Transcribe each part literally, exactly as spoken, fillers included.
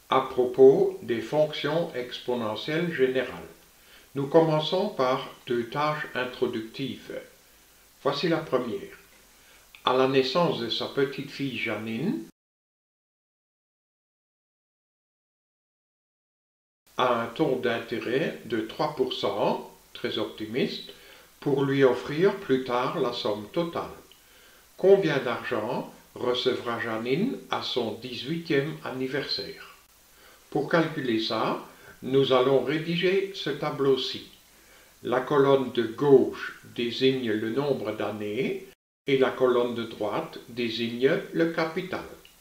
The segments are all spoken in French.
à propos des fonctions exponentielles générales. Nous commençons par deux tâches introductives. Voici la première. À la naissance de sa petite fille Janine, à un taux d'intérêt de trois pour cent, très optimiste, pour lui offrir plus tard la somme totale. Combien d'argent recevra Janine à son dix-huitième anniversaire? Pour calculer ça, nous allons rédiger ce tableau-ci. La colonne de gauche désigne le nombre d'années et la colonne de droite désigne le capital.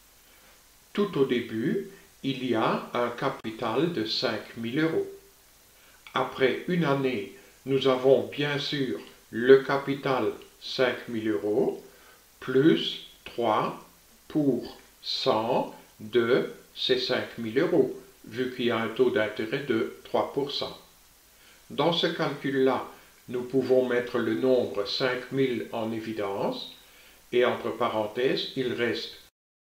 Tout au début, il y a un capital de cinq mille euros. Après une année, nous avons bien sûr le capital cinq mille euros plus trois pour cent de ces cinq mille euros, vu qu'il y a un taux d'intérêt de trois pour cent. Dans ce calcul-là, nous pouvons mettre le nombre cinq mille en évidence et entre parenthèses, il reste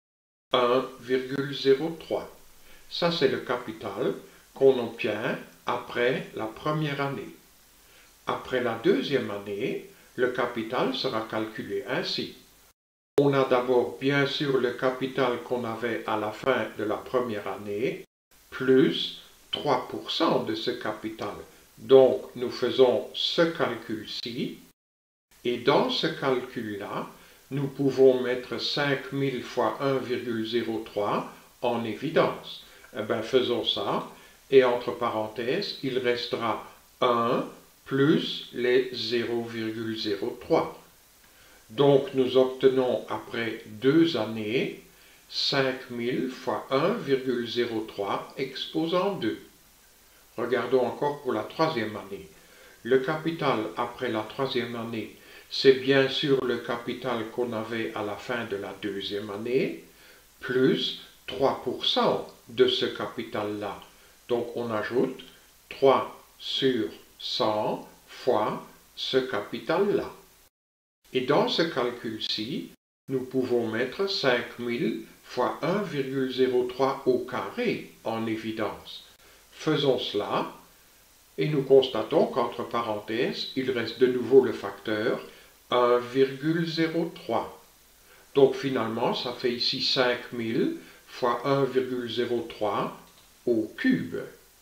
un virgule zéro trois. Ça, c'est le capital qu'on obtient après la première année. Après la deuxième année, le capital sera calculé ainsi. On a d'abord bien sûr le capital qu'on avait à la fin de la première année, plus trois pour cent de ce capital. Donc, nous faisons ce calcul-ci, et dans ce calcul-là, nous pouvons mettre cinq mille fois un virgule zéro trois en évidence. Eh bien, faisons ça, et entre parenthèses, il restera un plus les zéro virgule zéro trois. Donc, nous obtenons après deux années cinq mille fois un virgule zéro trois exposant deux. Regardons encore pour la troisième année. Le capital après la troisième année, c'est bien sûr le capital qu'on avait à la fin de la deuxième année, plus trois pour cent de ce capital-là. Donc, on ajoute trois sur cent fois ce capital-là. Et dans ce calcul-ci, nous pouvons mettre cinq mille fois un virgule zéro trois au carré en évidence. Faisons cela, et nous constatons qu'entre parenthèses, il reste de nouveau le facteur un virgule zéro trois. Donc finalement, ça fait ici cinq mille fois un virgule zéro trois au cube.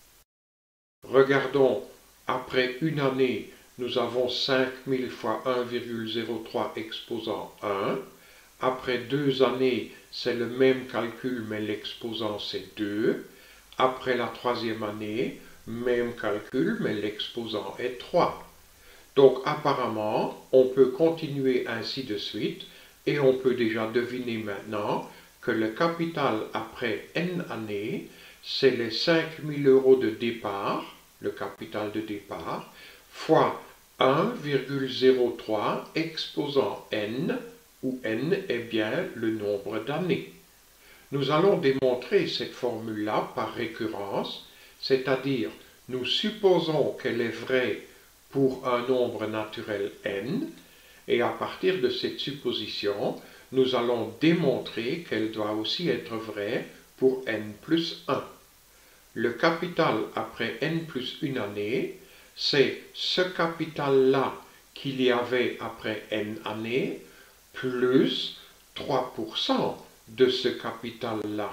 Regardons, après une année, nous avons cinq mille fois un virgule zéro trois exposant un. Après deux années, c'est le même calcul, mais l'exposant c'est deux. Après la troisième année, même calcul, mais l'exposant est trois. Donc apparemment, on peut continuer ainsi de suite, et on peut déjà deviner maintenant que le capital après n années, c'est les cinq mille euros de départ, le capital de départ, fois un virgule zéro trois exposant n, où n est bien le nombre d'années. Nous allons démontrer cette formule-là par récurrence, c'est-à-dire nous supposons qu'elle est vraie pour un nombre naturel n, et à partir de cette supposition, nous allons démontrer qu'elle doit aussi être vraie pour n plus un. Le capital après n plus une année, c'est ce capital-là qu'il y avait après n années, plus trois pour cent de ce capital-là.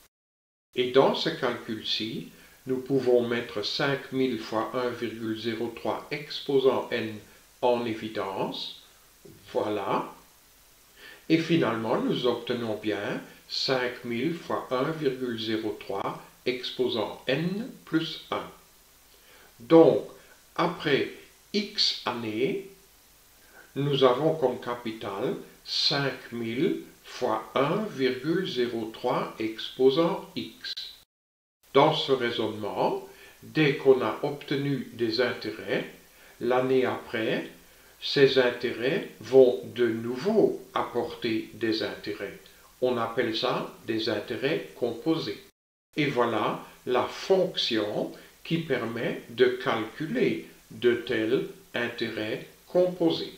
Et dans ce calcul-ci, nous pouvons mettre cinq mille fois un virgule zéro trois exposant n en évidence. Voilà. Et finalement, nous obtenons bien cinq mille fois un virgule zéro trois exposant n plus un. Donc, après x années, nous avons comme capital cinq mille fois un virgule zéro trois exposant x. Dans ce raisonnement, dès qu'on a obtenu des intérêts, l'année après, ces intérêts vont de nouveau apporter des intérêts. On appelle ça des intérêts composés. Et voilà la fonction qui permet de calculer de tels intérêts composés.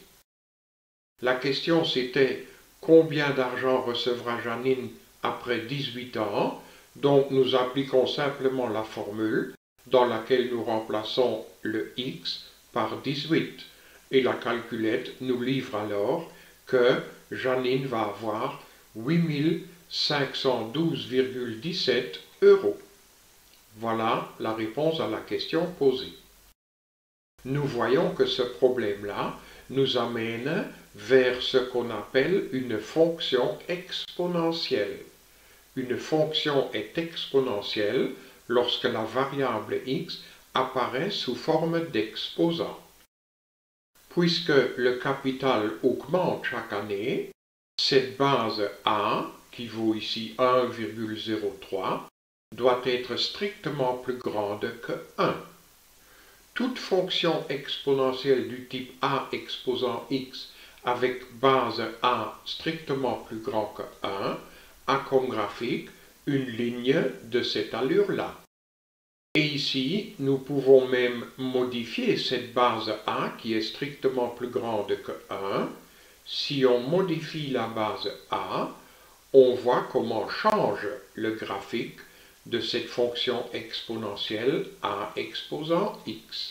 La question c'était combien d'argent recevra Janine après dix-huit ans? Donc nous appliquons simplement la formule dans laquelle nous remplaçons le x par dix-huit. Et la calculette nous livre alors que Janine va avoir huit mille cinq cent douze virgule dix-sept euros. Voilà la réponse à la question posée. Nous voyons que ce problème-là nous amène vers ce qu'on appelle une fonction exponentielle. Une fonction est exponentielle lorsque la variable x apparaît sous forme d'exposant. Puisque le capital augmente chaque année, cette base a, qui vaut ici un virgule zéro trois, doit être strictement plus grande que un. Toute fonction exponentielle du type a exposant x avec base a strictement plus grand que un a comme graphique une ligne de cette allure-là. Et ici, nous pouvons même modifier cette base a qui est strictement plus grande que un. Si on modifie la base a, on voit comment change le graphique de cette fonction exponentielle a exposant x.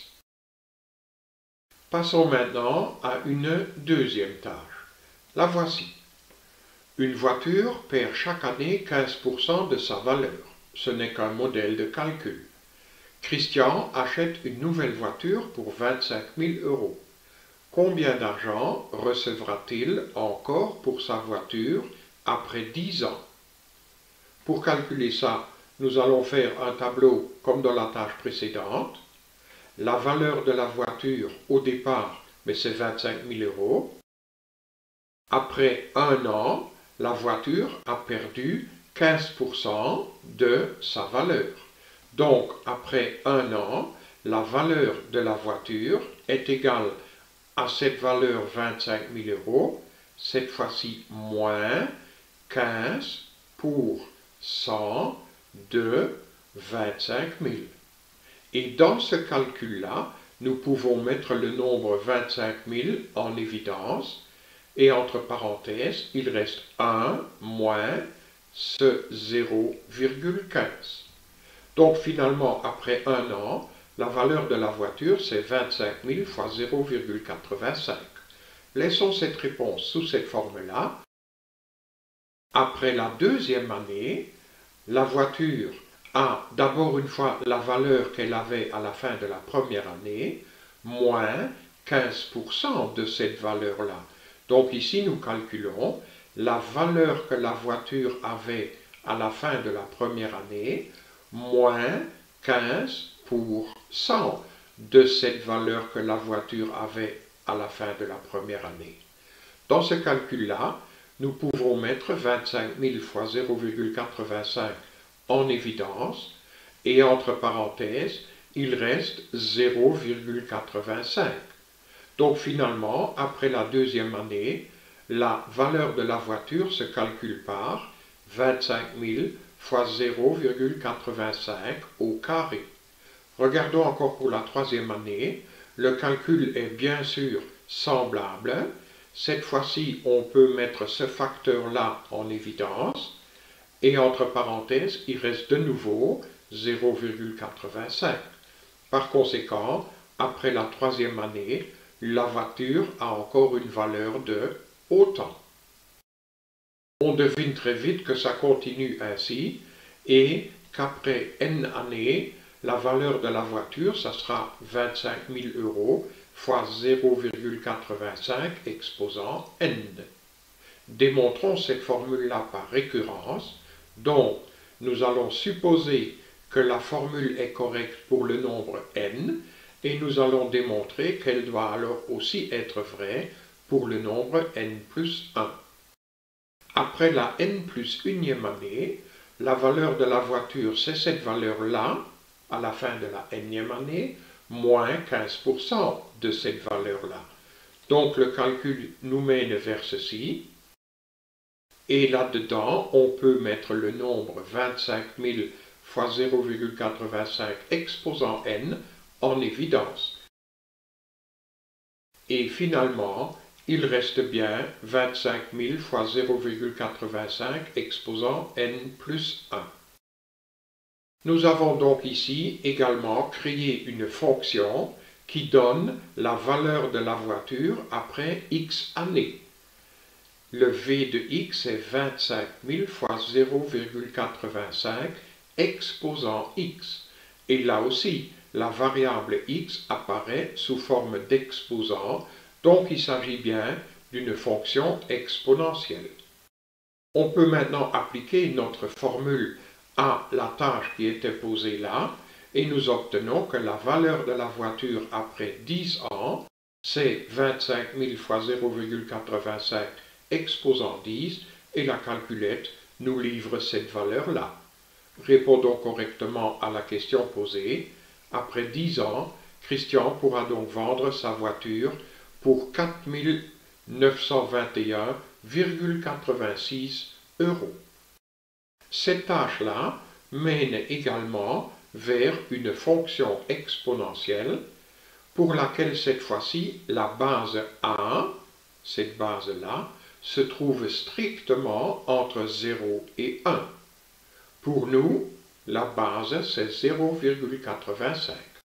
Passons maintenant à une deuxième tâche. La voici. Une voiture perd chaque année quinze pour cent de sa valeur. Ce n'est qu'un modèle de calcul. Christian achète une nouvelle voiture pour vingt-cinq mille euros. Combien d'argent recevra-t-il encore pour sa voiture après dix ans? Pour calculer ça, nous allons faire un tableau comme dans la tâche précédente. La valeur de la voiture au départ, mais c'est vingt-cinq mille euros. Après un an, la voiture a perdu quinze pour cent de sa valeur. Donc, après un an, la valeur de la voiture est égale à cette valeur vingt-cinq mille euros, cette fois-ci moins quinze pour cent de vingt-cinq mille. Et dans ce calcul-là, nous pouvons mettre le nombre vingt-cinq mille en évidence, et entre parenthèses, il reste un moins ce zéro virgule quinze. Donc finalement, après un an, la valeur de la voiture, c'est vingt-cinq mille fois zéro virgule quatre-vingt-cinq. Laissons cette réponse sous cette forme-là. Après la deuxième année, la voiture a d'abord une fois la valeur qu'elle avait à la fin de la première année, moins quinze pour cent de cette valeur-là. Donc ici, nous calculons la valeur que la voiture avait à la fin de la première année, moins quinze pour cent de cette valeur que la voiture avait à la fin de la première année. Dans ce calcul-là, nous pouvons mettre vingt-cinq mille fois zéro virgule quatre-vingt-cinq en évidence, et entre parenthèses, il reste zéro virgule quatre-vingt-cinq. Donc finalement, après la deuxième année, la valeur de la voiture se calcule par vingt-cinq mille fois zéro virgule quatre-vingt-cinq au carré. Regardons encore pour la troisième année. Le calcul est bien sûr semblable. Cette fois-ci, on peut mettre ce facteur-là en évidence. Et entre parenthèses, il reste de nouveau zéro virgule quatre-vingt-cinq. Par conséquent, après la troisième année, la voiture a encore une valeur de autant. On devine très vite que ça continue ainsi et qu'après n années, la valeur de la voiture, ça sera vingt-cinq mille euros fois zéro virgule quatre-vingt-cinq exposant n. Démontrons cette formule-là par récurrence. Donc, nous allons supposer que la formule est correcte pour le nombre n, et nous allons démontrer qu'elle doit alors aussi être vraie pour le nombre n plus un. Après la n plus unième année, la valeur de la voiture, c'est cette valeur-là, à la fin de la énième année, moins quinze pour cent de cette valeur-là. Donc le calcul nous mène vers ceci. Et là-dedans, on peut mettre le nombre vingt-cinq mille fois zéro virgule quatre-vingt-cinq exposant n en évidence. Et finalement, il reste bien vingt-cinq mille fois zéro virgule quatre-vingt-cinq exposant n plus un. Nous avons donc ici également créé une fonction qui donne la valeur de la voiture après X années. Le V de X est vingt-cinq mille fois zéro virgule quatre-vingt-cinq exposant X. Et là aussi, la variable X apparaît sous forme d'exposant, donc il s'agit bien d'une fonction exponentielle. On peut maintenant appliquer notre formule à la tâche qui était posée là, et nous obtenons que la valeur de la voiture après dix ans, c'est vingt-cinq mille fois zéro virgule quatre-vingt-cinq exposant dix, et la calculette nous livre cette valeur-là. Répondons correctement à la question posée. Après dix ans, Christian pourra donc vendre sa voiture pour quatre mille neuf cent vingt et un virgule quatre-vingt-six euros. Cette tâche-là mène également vers une fonction exponentielle pour laquelle cette fois-ci la base a, cette base-là, se trouve strictement entre zéro et un. Pour nous, la base c'est zéro virgule quatre-vingt-cinq.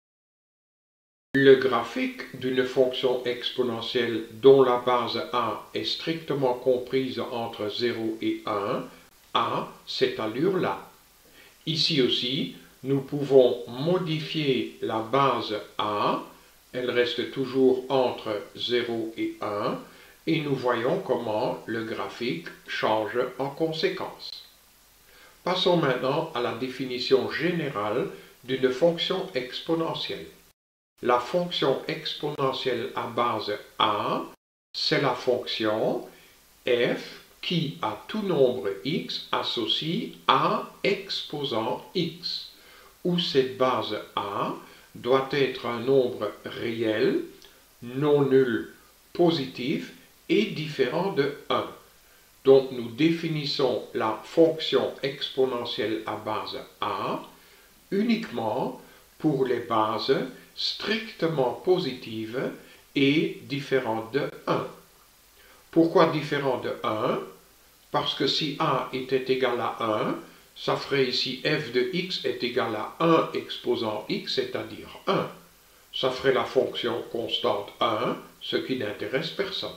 Le graphique d'une fonction exponentielle dont la base a est strictement comprise entre zéro et un a cette allure-là. Ici aussi, nous pouvons modifier la base a, elle reste toujours entre zéro et un, et nous voyons comment le graphique change en conséquence. Passons maintenant à la définition générale d'une fonction exponentielle. La fonction exponentielle à base a, c'est la fonction f qui, à tout nombre x, associe a exposant x, où cette base a doit être un nombre réel, non nul, positif et différent de un. Donc nous définissons la fonction exponentielle à base a uniquement pour les bases strictement positives et différentes de un. Pourquoi différent de un? Parce que si a était égal à un, ça ferait ici f de x est égal à un exposant x, c'est-à-dire un. Ça ferait la fonction constante un, ce qui n'intéresse personne.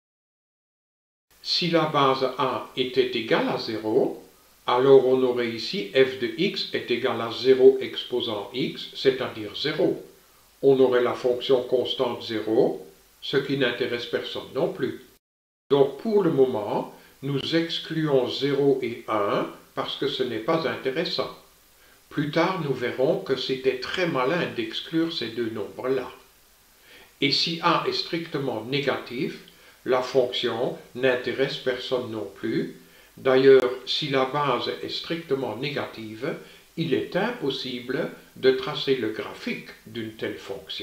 Si la base a était égale à zéro, alors on aurait ici f de x est égal à zéro exposant x, c'est-à-dire zéro. On aurait la fonction constante zéro, ce qui n'intéresse personne non plus. Donc pour le moment, nous excluons zéro et un parce que ce n'est pas intéressant. Plus tard, nous verrons que c'était très malin d'exclure ces deux nombres-là. Et si a est strictement négatif, la fonction n'intéresse personne non plus. D'ailleurs, si la base est strictement négative, il est impossible de tracer le graphique d'une telle fonction.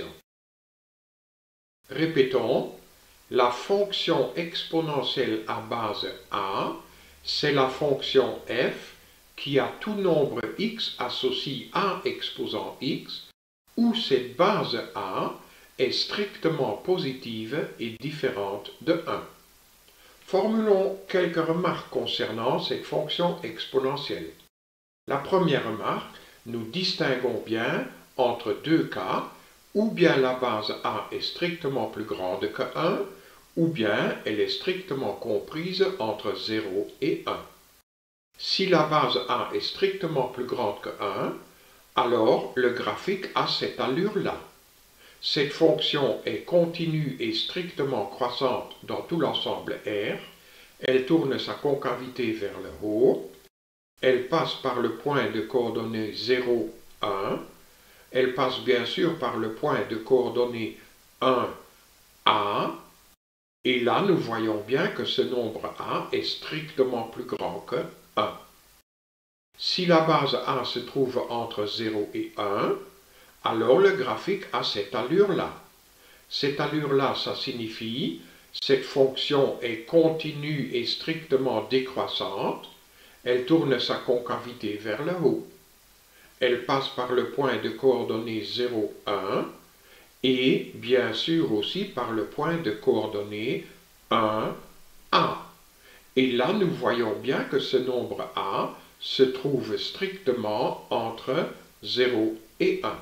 Répétons, la fonction exponentielle à base a, c'est la fonction f qui à tout nombre x associe a exposant x, où cette base a est strictement positive et différente de un. Formulons quelques remarques concernant cette fonction exponentielle. La première remarque, nous distinguons bien entre deux cas, ou bien la base a est strictement plus grande que un, ou bien elle est strictement comprise entre zéro et un. Si la base a est strictement plus grande que un, alors le graphique a cette allure-là. Cette fonction est continue et strictement croissante dans tout l'ensemble R, elle tourne sa concavité vers le haut, elle passe par le point de coordonnées zéro, un, elle passe bien sûr par le point de coordonnées un, A, et là nous voyons bien que ce nombre A est strictement plus grand que un. Si la base A se trouve entre zéro et un, alors le graphique a cette allure-là. Cette allure-là, ça signifie cette fonction est continue et strictement décroissante, elle tourne sa concavité vers le haut. Elle passe par le point de coordonnées zéro, un et bien sûr aussi par le point de coordonnées un, A. Et là, nous voyons bien que ce nombre A se trouve strictement entre zéro et un.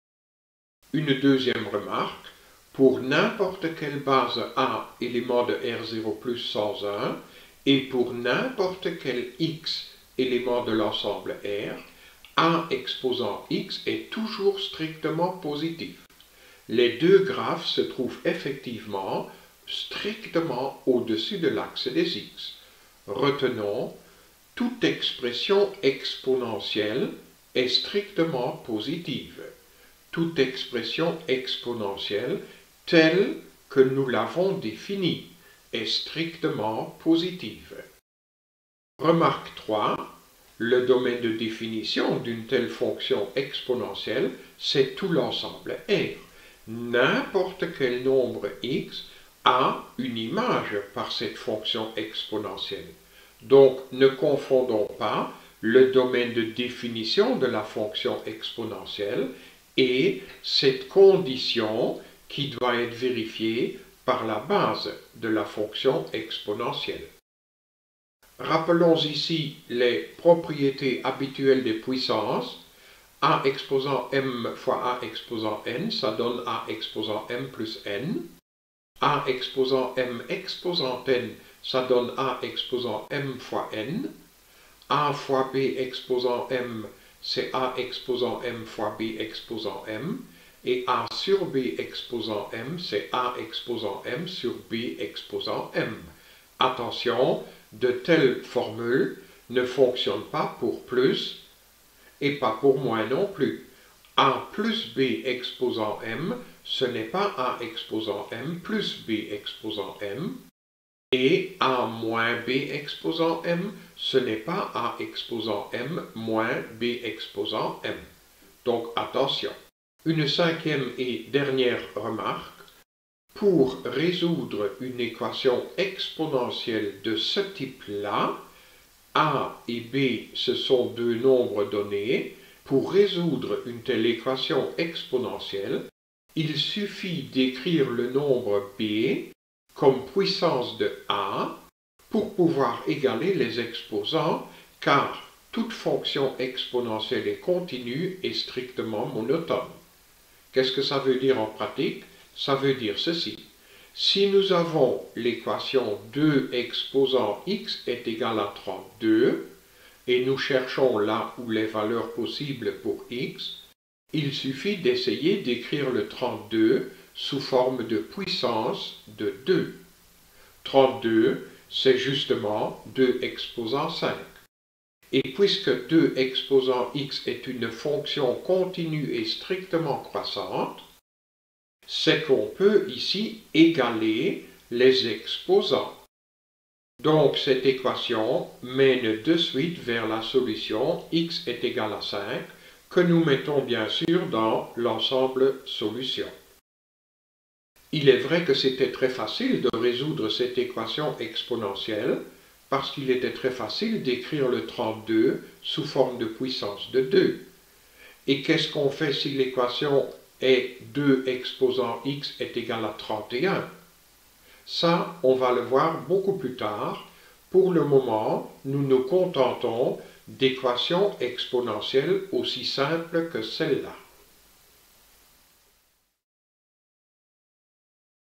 Une deuxième remarque, pour n'importe quelle base A élément de R zéro plus sans un, et pour n'importe quel X élément de l'ensemble R, A exposant X est toujours strictement positif. Les deux graphes se trouvent effectivement strictement au-dessus de l'axe des X. Retenons, toute expression exponentielle est strictement positive. Toute expression exponentielle telle que nous l'avons définie est strictement positive. Remarque trois. Le domaine de définition d'une telle fonction exponentielle, c'est tout l'ensemble R. N'importe quel nombre x a une image par cette fonction exponentielle. Donc, ne confondons pas le domaine de définition de la fonction exponentielle et cette condition qui doit être vérifiée par la base de la fonction exponentielle. Rappelons ici les propriétés habituelles des puissances. A exposant m fois A exposant n, ça donne A exposant m plus n. A exposant m exposant n, ça donne A exposant m fois n. A fois B exposant m, c'est A exposant m fois B exposant m. Et A sur B exposant m, c'est A exposant m sur B exposant m. Attention, de telles formules ne fonctionnent pas pour plus et pas pour moins non plus. A plus B exposant m, ce n'est pas A exposant m plus B exposant m. Et A moins B exposant m, ce n'est pas A exposant m moins B exposant m. Donc attention. Une cinquième et dernière remarque. Pour résoudre une équation exponentielle de ce type-là, A et B, ce sont deux nombres donnés. Pour résoudre une telle équation exponentielle, il suffit d'écrire le nombre B comme puissance de A pour pouvoir égaler les exposants, car toute fonction exponentielle et continue est strictement monotone. Qu'est-ce que ça veut dire en pratique? Ça veut dire ceci. Si nous avons l'équation deux exposant x est égal à trente-deux, et nous cherchons là où les valeurs possibles pour x, il suffit d'essayer d'écrire le trente-deux sous forme de puissance de deux. trente-deux, c'est justement deux exposant cinq. Et puisque deux exposant x est une fonction continue et strictement croissante, c'est qu'on peut ici égaler les exposants. Donc cette équation mène de suite vers la solution x est égal à cinq, que nous mettons bien sûr dans l'ensemble solution. Il est vrai que c'était très facile de résoudre cette équation exponentielle, parce qu'il était très facile d'écrire le trente-deux sous forme de puissance de deux. Et qu'est-ce qu'on fait si l'équation est deux exposant x est égal à trente et un? Ça, on va le voir beaucoup plus tard. Pour le moment, nous nous contentons d'équations exponentielles aussi simples que celle-là.